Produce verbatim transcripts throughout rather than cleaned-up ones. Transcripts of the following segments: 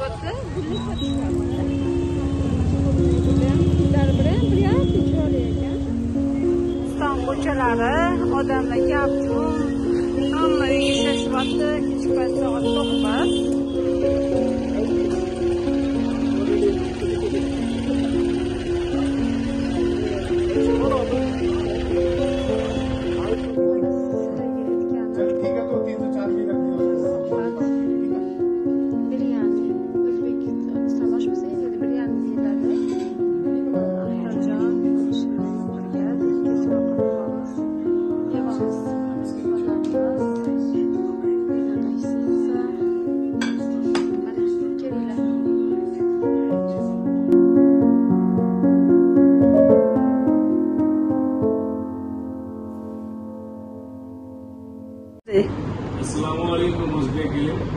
bo'tda gulli sotishyapti. Gullar bilan приятно chiroyli ekan. Islom ko'chalari, odamlar gap-jum, hamma uyga ishlashyapti. Kechki payt soat to'qqiz. अस्सलामुअलैकुम Uzbek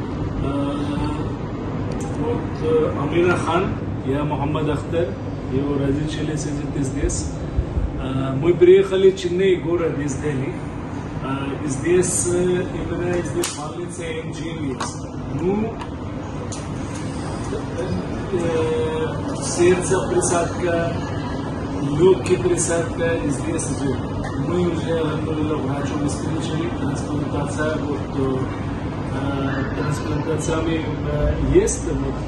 вот Амира Хан, я Мухаммад Ахтар, его разрешили сидеть здесь. Мы приехали в Ченней, город из Дели. Здесь именно здесь больница эм джи эм эс. Ну, сердце присадка, легкие присадка здесь же. Мы уже, алхамдулилlah, врачом исключили трансплантация, вот трансплантациями есть вот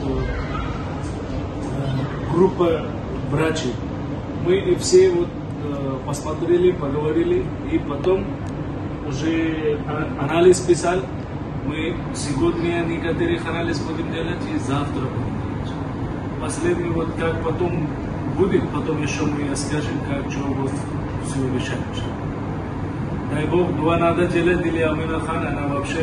группа врачей. Мы все вот посмотрели, поговорили, и потом уже анализ писали. Мы сегодня некоторых анализ будем делать и завтра будем делать. Последний вот как потом будет, потом еще мы скажем, как что вот все решать. Дай Бог, два надо делать для Амира Хан, она вообще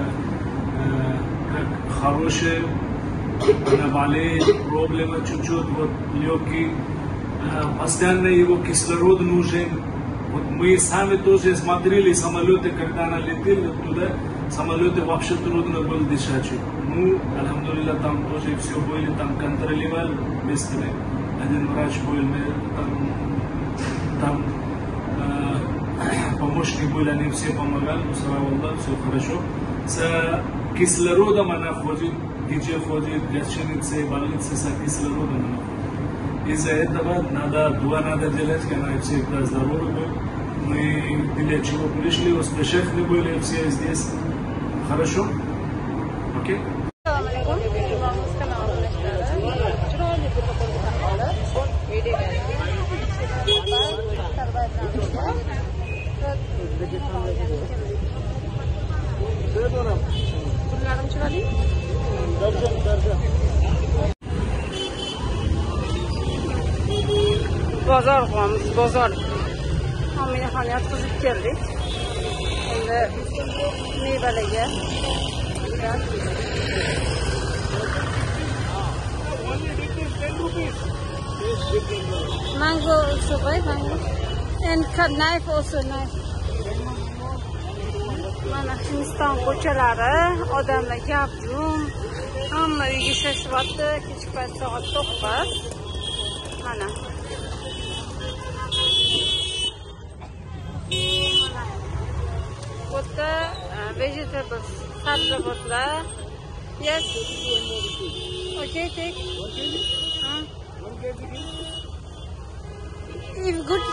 как хорошая, она болеет, проблемы чуть-чуть, вот легкие, постоянно его кислород нужен. Вот мы сами тоже смотрели самолеты, когда она летела туда, самолеты вообще трудно было дышать. Ну, алхамдулилlah, там тоже все были, там контролировали местами. Один врач был, там, там помощники были, они все помогали, слава Аллаху, все хорошо. С кислородом она ходит, где ходит, в гостинице, больнице, с кислородом она ходит. Из-за этого надо, дуа надо делать, когда всегда здоровы были. Мы для чего пришли, успешны были все здесь. Хорошо? Окей? Bozor qilamiz, bozor. Amina xon yotqizib keldik. Endi mevalarga mango also, right? Mango. And cut knife also, knife. Mana Hindiston ko'chalari, odamlar gap-jum, hamma uyga ishlashyapti. Kechki payt soat to'qqiz. Mana. What the uh, vegetables, sabzavotlar. Yes. Okay, take. Huh? If good.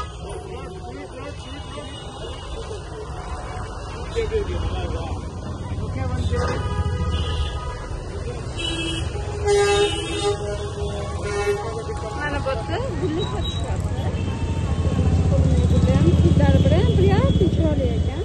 Mana bo'tda gulli sotishyapti. Gullar bilan приятно chiroyli ekan.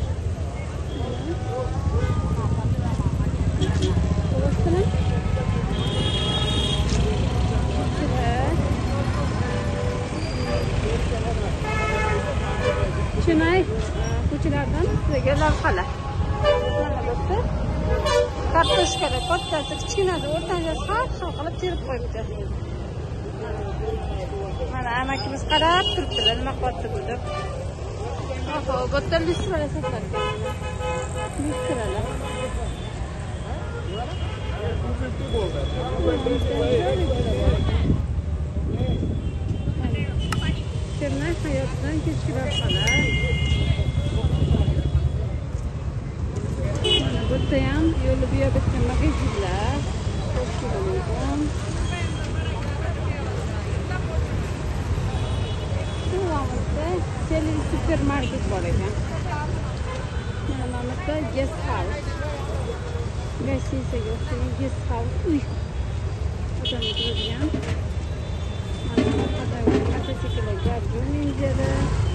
Chennay ko'chalardan sizga lavhalar. Mana bo'tda kartoshkalar kattasi, kichkinasi, o'rtachasi har xil qilib terib qo'yibdi. Mana amakimiz qarab turibdilar, nima qilyapti bu deb. Oho, bo'tda listralar sotadi. Listralar. Chennay hayotdan kechki lavhalar. Mana bu ham yo'li bu yoqda magazinlar. supermarket bor ekan. Mana bu yerda guest house. Gостиницаga o'xshagan guest house uy. Odam turadigan. Mana bu qadar mototsikllar gavjum menjada.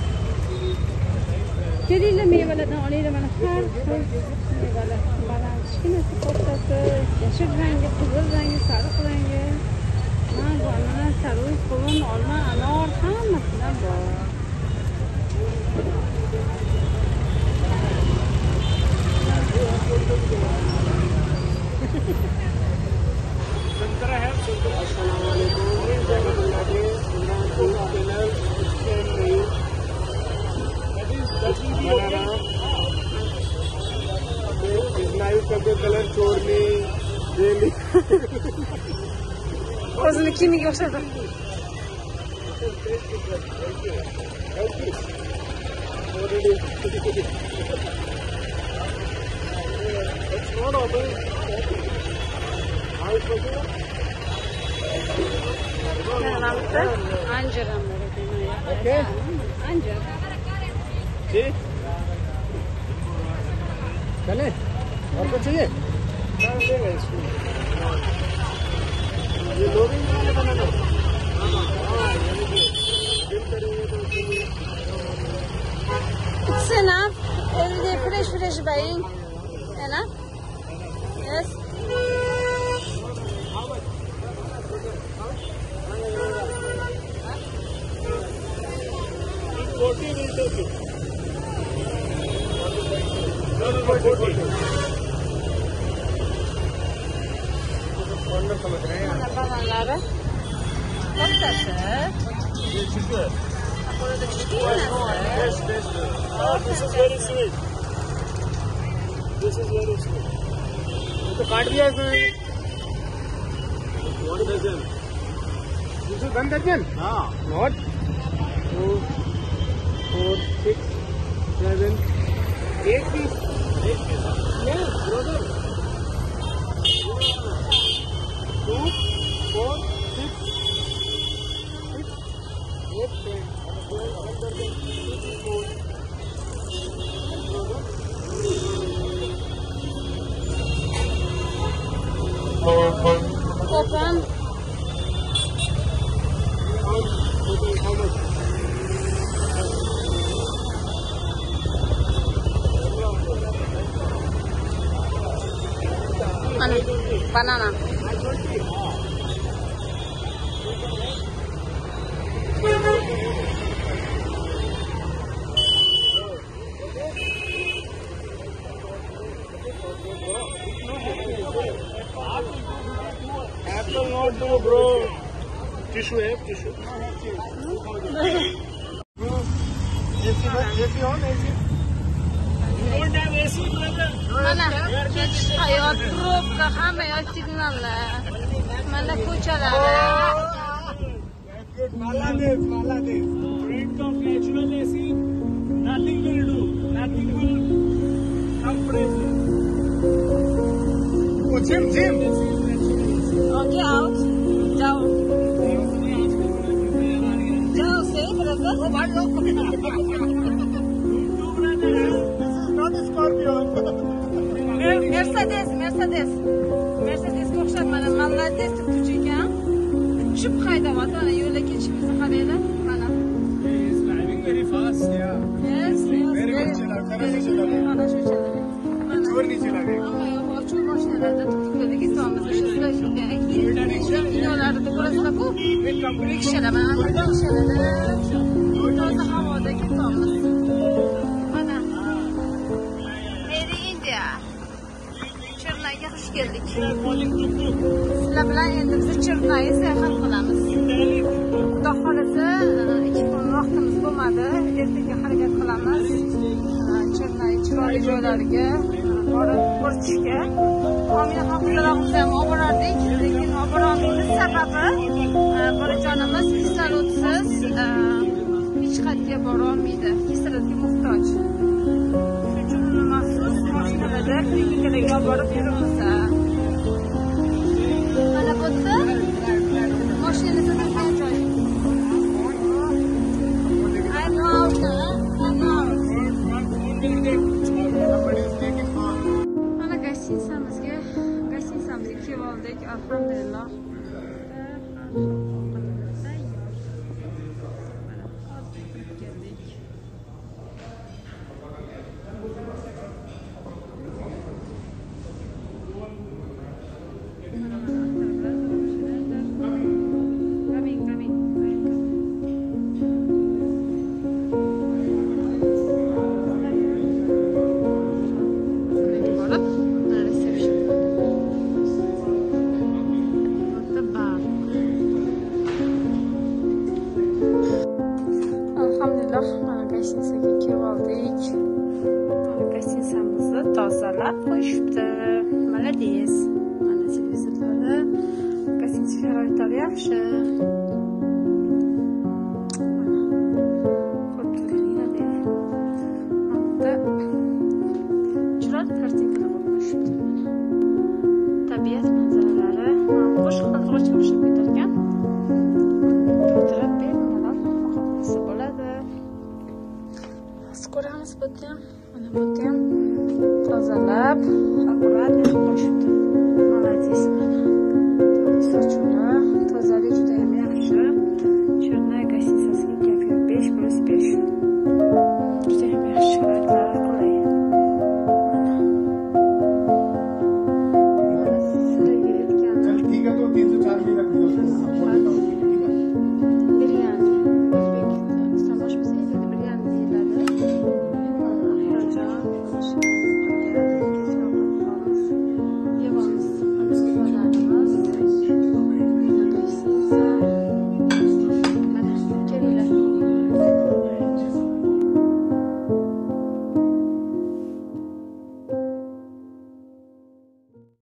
Kelinglar mevalardan olinglar, mana har xil mevalar. Mana kichkinasi ko'rsatdi, yashil rangi, qizil rangi, sariq rangi. Mana bu ananas, sarvuz, qovun, olma, anor hammasidan bor. संतरा है। अस्सलाम वालेकुम। कलर छोड़नी o'zini kiyimiga o'xshadi. Anjir ham bor ekan. Anjir. जी चले और कुछ चाहिए? ये लोडिंग वाले बना दो। It's enough. Everyday fresh, fresh buying. Enough? Yes. forty will take it. No, no, no, forty. Wonder समझ रहे हैं? Bananları. Koftası. ये chicken. Burada chicken. Yes, yes. Oh, this is very sweet. This is very sweet. तो काट दिया इसमें. One dozen. This is one dozen. हाँ. What? Two, four, six, seven, eight piece. Eight piece. Yes, brother. Two, four, six, six, eight, ten. One dozen. Two, four. Open. How much? Banana. Apple not do, bro. Tissue है, tissue. A C, A C on, A C. You don't have A C, brother. Mana hech hayot probka, hamma yoq signallar. Mana ko'chalar. Good, Maladives, Maladives. Drink of natural A C. Nothing will do. Nothing will compress it. Oh, Jim, Jim. Okay, out. जाओ. जाओ से brother. वो बाहर जाओ. Not a Scorpio. Mercedes, Mercedes. Mercedes o'xshab mana Maladives deb turchi ekan. Tushib haydayapti. Mana yo'lda ketishimizni qaranglar. Mana. He is driving very fast, yeah. Yes, yes. Very good chila, very good chila. Mana shu chila. Chor nahi chila. Hamma yoq ochib mashinalarda turibdi. Gitamiz o'sha sizlar shunday. Binolarda ko'rasizlar-ku. Rikshalar, mana bu rikshalarda toza havoda ketamiz. Mana. Made in India. Chirnayga xush keldik. Sizlar bilan endi biz Chirnayga sayohat qilamiz. Xudo xolasa ikki kun vaqtimiz bo'lmadi. Ertaga harakat qilamiz. Chirnay chiroyli joylariga borib ko'rishga. Omina hafizalariga ham olib borardik, lekin olib borolmaymiz. Sababi bolajonimiz kislorodsiz hech qayerga bora olmaydi. Kislorodga muhtoj. Shuning uchun uni maxsus mashinalarda klinikalarga olib borib yuribmiz. Mana bu yerda mashinani sotadigan joy. I know out now. I know oldik, alhamdulillah. Mana gостиницаga kelib oldik. Mana gостиницamizni tozalab qo'yishibdi. Молодец. Mana televizorlari, gостиница sharoitlari yaxshi. Mana ko'rib turganingizdek. Mana chiroyli kartinkalar qo'yishibdi. Tabiat manzaralari, qo'shiq qandoqcha o'xshab ketarkan. Ko'ramiz bu ham, mana bu ham tozalab, akkurat qo'yishibdi. Молодец mana. Sochuvlar, tozalik juda ham yaxshi. Chernay gостиницasiga gap yo'q, besh plus besh. Juda ham yaxshi sharoitlar qulay. Mana. Mana sizlarga aytganim. ठीक है तो तीन सौ चार में रख दो